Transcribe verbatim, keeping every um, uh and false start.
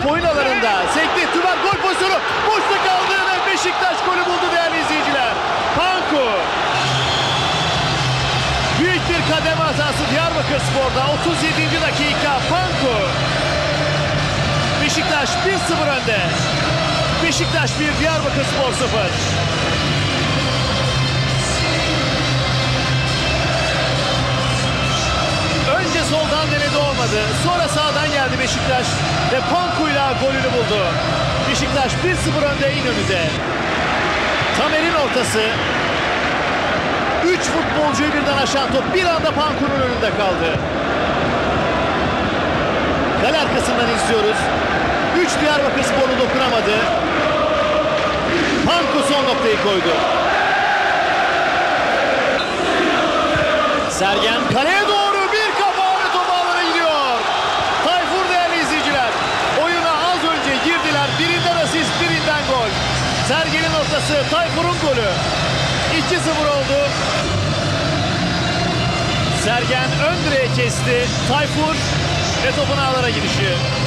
top oyun alanında. Sekti, Tümer gol pozisyonu. Boşta kaldı ve Beşiktaş golü buldu değerli izleyiciler. Panku. Büyük bir kademe hatası Diyarbakırspor'da. otuz yedinci dakika Panku. Beşiktaş bir sıfır önde. Beşiktaş bir, Diyarbakırspor sıfır. Önce soldan denedi, olmadı. Sonra sağdan geldi Beşiktaş ve Panku'yla golünü buldu. Beşiktaş bir sıfır önde İnönü'de. Tamer'in ortası. Üç futbolcuyu birden aşan top bir anda Panku'nun önünde kaldı. Kale arkasından izliyoruz. Üç Diyarbakırsporlu dokunamadı. Panku son noktayı koydu. Sergen kaleye doğru bir kafa ve top ağlara gidiyor. Tayfur değerli izleyiciler. Oyuna az önce girdiler. Birinden asist, birinden gol. Sergen'in ortası, Tayfur'un golü. iki sıfır oldu. Sergen ön direğe kesti. Tayfur ve topun ağlara girişi.